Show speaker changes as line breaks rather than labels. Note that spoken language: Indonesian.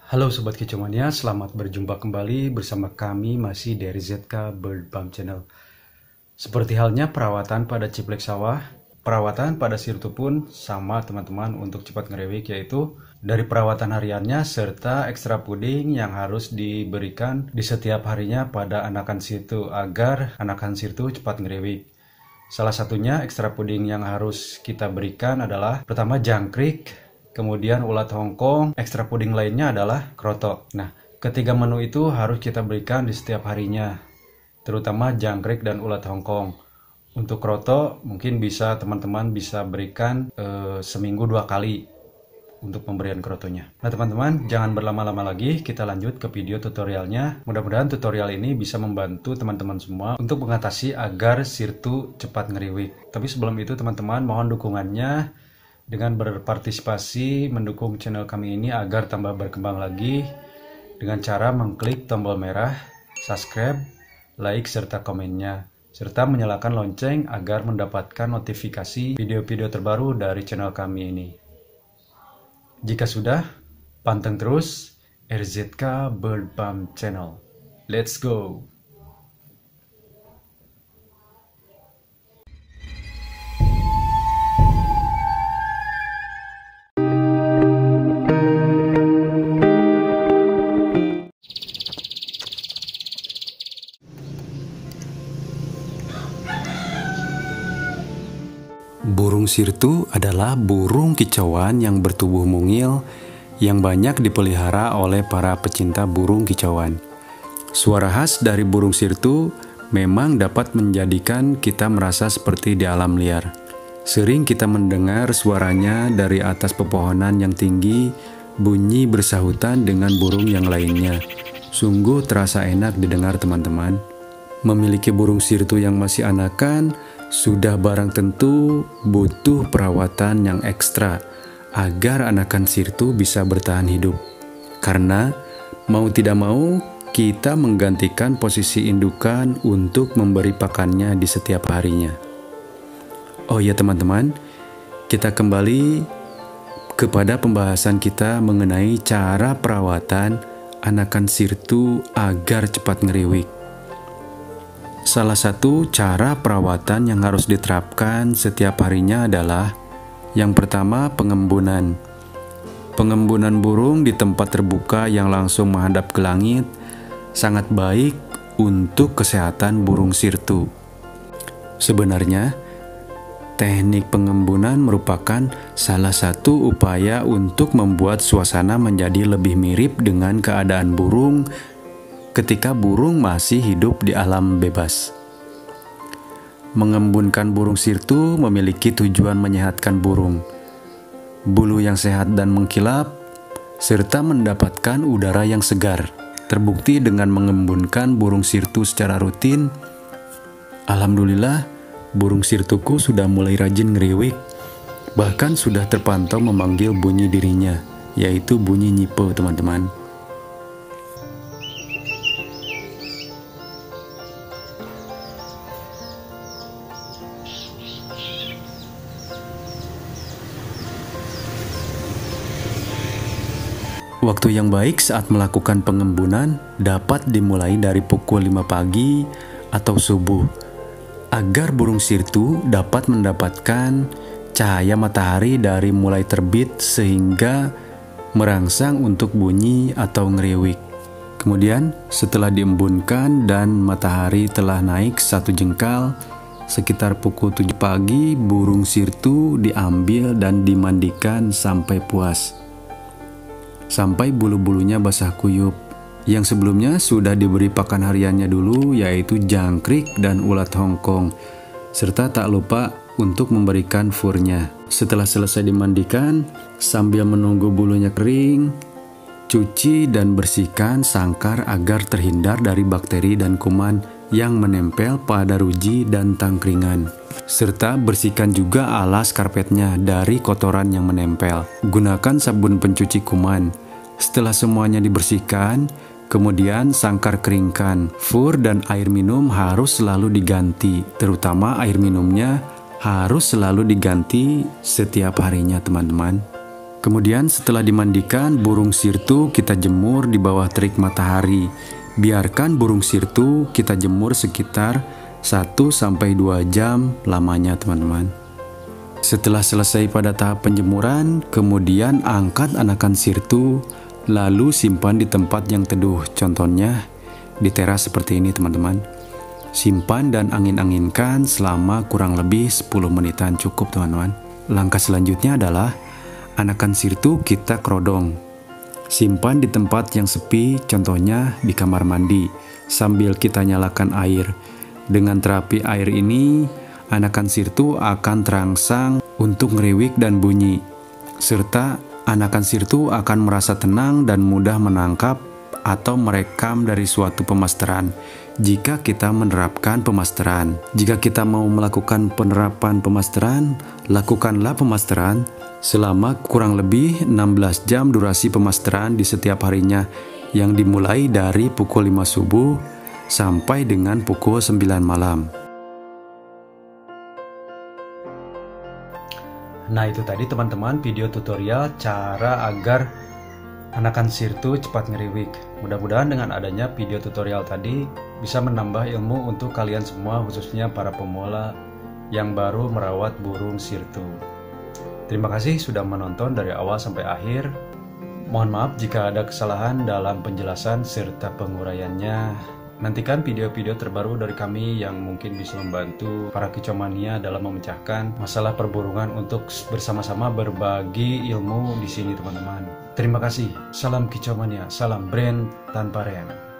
Halo Sobat Kicomania, selamat berjumpa kembali bersama kami masih dari ZK Bird Balm Channel. Seperti halnya perawatan pada ciblek sawah, perawatan pada sirtu pun sama teman-teman untuk cepat ngerewik, yaitu dari perawatan hariannya serta ekstra puding yang harus diberikan di setiap harinya pada anakan sirtu agar anakan sirtu cepat ngerewik. Salah satunya ekstra puding yang harus kita berikan adalah pertama jangkrik, kemudian ulat Hongkong, ekstra puding lainnya adalah kroto. Nah, ketiga menu itu harus kita berikan di setiap harinya, terutama jangkrik dan ulat Hongkong. Untuk kroto mungkin bisa teman-teman bisa berikan seminggu 2 kali untuk pemberian krotonya. Nah teman-teman, jangan berlama-lama lagi, kita lanjut ke video tutorialnya. Mudah-mudahan tutorial ini bisa membantu teman-teman semua untuk mengatasi agar sirtu cepat ngeriwik. Tapi sebelum itu teman-teman, mohon dukungannya dengan berpartisipasi mendukung channel kami ini agar tambah berkembang lagi dengan cara mengklik tombol merah subscribe, like, serta komennya, serta menyalakan lonceng agar mendapatkan notifikasi video-video terbaru dari channel kami ini. Jika sudah, panteng terus RZK Bird Balm Channel. Let's go!
Burung sirtu adalah burung kicauan yang bertubuh mungil yang banyak dipelihara oleh para pecinta burung kicauan. Suara khas dari burung sirtu memang dapat menjadikan kita merasa seperti di alam liar. Sering kita mendengar suaranya dari atas pepohonan yang tinggi, bunyi bersahutan dengan burung yang lainnya. Sungguh terasa enak didengar teman-teman. Memiliki burung sirtu yang masih anakan sudah barang tentu butuh perawatan yang ekstra agar anakan sirtu bisa bertahan hidup. Karena mau tidak mau kita menggantikan posisi indukan untuk memberi pakannya di setiap harinya. Oh ya teman-teman, kita kembali kepada pembahasan kita mengenai cara perawatan anakan sirtu agar cepat ngeriwik. Salah satu cara perawatan yang harus diterapkan setiap harinya adalah yang pertama pengembunan. Pengembunan burung di tempat terbuka yang langsung menghadap ke langit sangat baik untuk kesehatan burung sirtu. Sebenarnya, teknik pengembunan merupakan salah satu upaya untuk membuat suasana menjadi lebih mirip dengan keadaan burung ketika burung masih hidup di alam bebas. Mengembunkan burung sirtu memiliki tujuan menyehatkan burung, bulu yang sehat dan mengkilap, serta mendapatkan udara yang segar. Terbukti dengan mengembunkan burung sirtu secara rutin, alhamdulillah burung sirtuku sudah mulai rajin ngeriwik, bahkan sudah terpantau memanggil bunyi dirinya, yaitu bunyi nyipe teman-teman. Waktu yang baik saat melakukan pengembunan dapat dimulai dari pukul 5 pagi atau subuh, agar burung sirtu dapat mendapatkan cahaya matahari dari mulai terbit sehingga merangsang untuk bunyi atau ngeriwik. Kemudian setelah diembunkan dan matahari telah naik 1 jengkal, sekitar pukul 7 pagi burung sirtu diambil dan dimandikan sampai puas, sampai bulu-bulunya basah kuyup. Yang sebelumnya sudah diberi pakan hariannya dulu, yaitu jangkrik dan ulat Hongkong, serta tak lupa untuk memberikan furnya. Setelah selesai dimandikan, sambil menunggu bulunya kering, cuci dan bersihkan sangkar agar terhindar dari bakteri dan kuman yang menempel pada ruji dan tangkringan. Serta bersihkan juga alas karpetnya dari kotoran yang menempel. Gunakan sabun pencuci kuman. Setelah semuanya dibersihkan, kemudian sangkar keringkan. Fur dan air minum harus selalu diganti, terutama air minumnya harus selalu diganti setiap harinya teman-teman. Kemudian setelah dimandikan, burung sirtu kita jemur di bawah terik matahari. Biarkan burung sirtu kita jemur sekitar 1-2 jam lamanya teman-teman. Setelah selesai pada tahap penjemuran, kemudian angkat anakan sirtu, lalu simpan di tempat yang teduh. Contohnya di teras seperti ini teman-teman. Simpan dan angin-anginkan selama kurang lebih 10 menitan cukup teman-teman. Langkah selanjutnya adalah anakan sirtu kita kerodong. Simpan di tempat yang sepi, contohnya di kamar mandi, sambil kita nyalakan air. Dengan terapi air ini, anakan sirtu akan terangsang untuk ngeriwik dan bunyi, serta anakan sirtu akan merasa tenang dan mudah menangkap atau merekam dari suatu pemasteran jika kita menerapkan pemasteran. Jika kita mau melakukan penerapan pemasteran, lakukanlah pemasteran selama kurang lebih 16 jam durasi pemasteran di setiap harinya, yang dimulai dari pukul 5 subuh sampai dengan pukul 9 malam.
Nah, itu tadi teman-teman video tutorial cara agar anakan sirtu cepat ngeriwik. Mudah-mudahan dengan adanya video tutorial tadi bisa menambah ilmu untuk kalian semua, khususnya para pemula yang baru merawat burung sirtu. Terima kasih sudah menonton dari awal sampai akhir. Mohon maaf jika ada kesalahan dalam penjelasan serta penguraiannya. Nantikan video-video terbaru dari kami yang mungkin bisa membantu para kicomania dalam memecahkan masalah perburungan untuk bersama-sama berbagi ilmu di sini teman-teman. Terima kasih. Salam kicomania, salam brand tanpa rem.